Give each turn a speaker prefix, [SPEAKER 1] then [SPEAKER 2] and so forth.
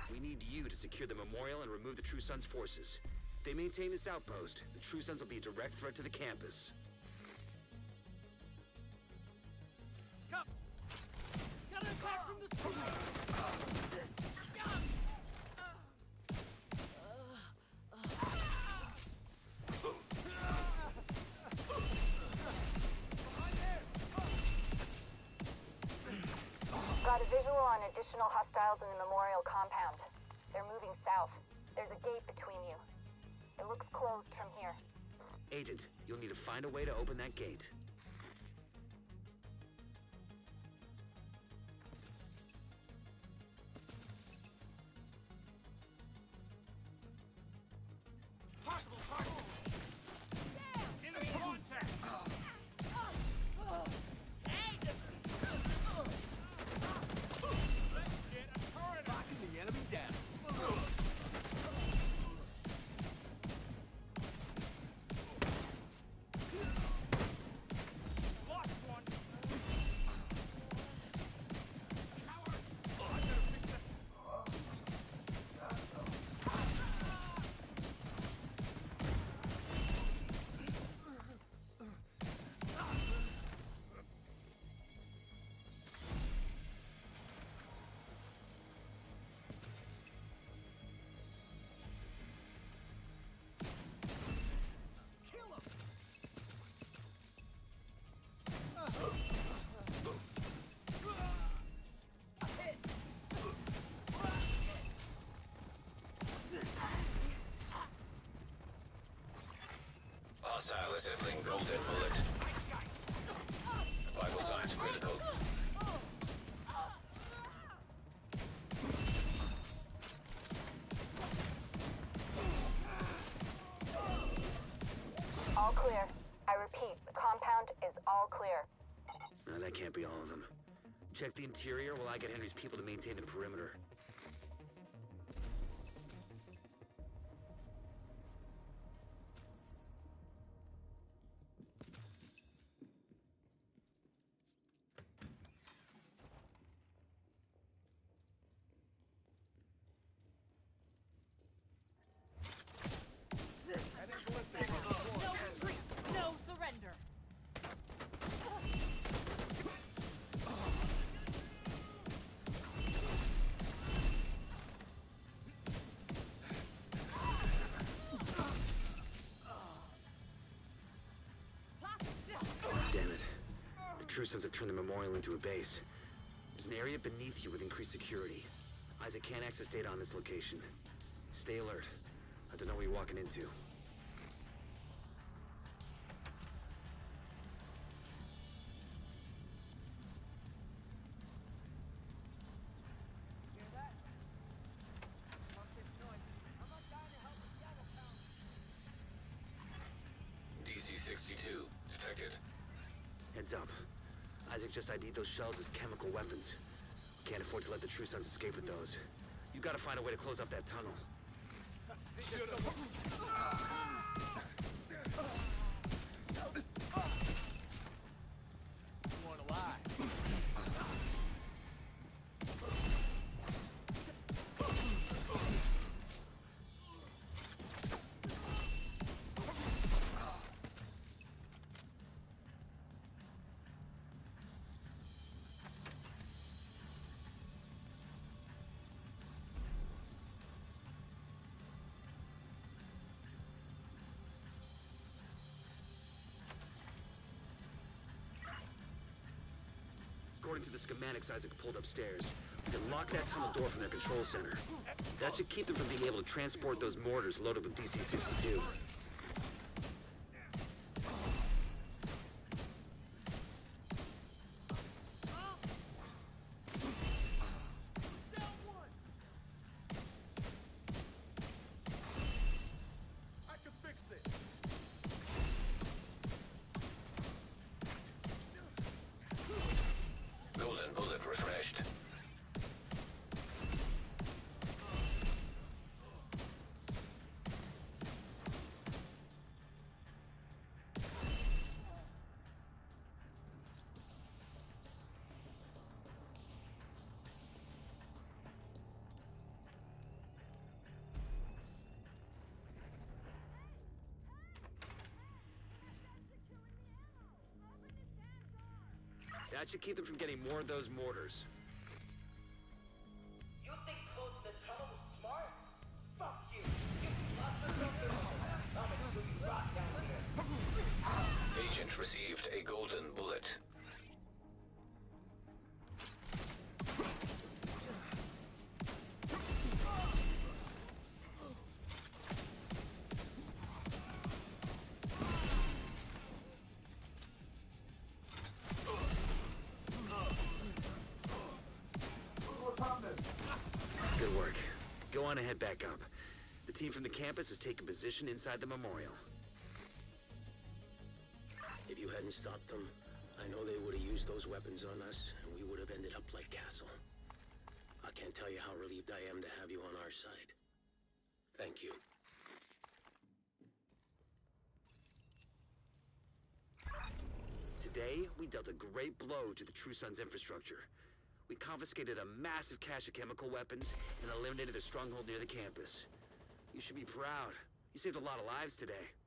[SPEAKER 1] We need you to secure the memorial and remove the True Sons forces. If they maintain this outpost, the True Sons will be a direct threat to the campus.
[SPEAKER 2] Come! Got an attack from the street!
[SPEAKER 3] Got a visual on additional hostiles in the memorial compound. They're moving south. There's a gate between you. It looks closed from here.
[SPEAKER 1] Agent, you'll need to find a way to open that gate.
[SPEAKER 2] Possible target! Enemy contact! Let's get a turret! Knocking the enemy down! Lost one! Coward! I better fix it! Kill him!
[SPEAKER 4] Hostile assembling Golden Bullet. Vital signs critical.
[SPEAKER 3] All clear. I repeat, the compound is all clear.
[SPEAKER 1] No, that can't be all of them. Check the interior while I get Henry's people to maintain the perimeter.
[SPEAKER 5] No retreat! No surrender!
[SPEAKER 1] Damn it. The True Sons have turned the memorial into a base. There's an area beneath you with increased security. Isaac can't access data on this location. Stay alert. I don't know what you're walking into.
[SPEAKER 2] Hear that? Fuck this noise. I'm not dying to help the Seattle pound.
[SPEAKER 4] DC-62 detected.
[SPEAKER 1] Heads up. Isaac just ID'd those shells as chemical weapons. We can't afford to let the True Sons escape with those. You gotta find a way to close up that tunnel.
[SPEAKER 2] You wanna lie?
[SPEAKER 1] According to the schematics Isaac pulled upstairs, we can lock that tunnel door from their control center. That should keep them from being able to transport those mortars loaded with DC-62.
[SPEAKER 2] I can fix this.
[SPEAKER 4] Golden Bullet refreshed.
[SPEAKER 1] That should keep them from getting more of those mortars.
[SPEAKER 2] You think closing the tunnel is smart? Fuck you! You lots of something. I'm until you rot down here.
[SPEAKER 4] Agent received a golden bullet.
[SPEAKER 1] Good work. Go on and head back up. The team from the campus has taken position inside the memorial.
[SPEAKER 6] If you hadn't stopped them, I know they would have used those weapons on us, and we would have ended up like Castle. I can't tell you how relieved I am to have you on our side. Thank you.
[SPEAKER 1] Today, we dealt a great blow to the True Sons infrastructure. We confiscated a massive cache of chemical weapons and eliminated a stronghold near the campus. You should be proud. You saved a lot of lives today.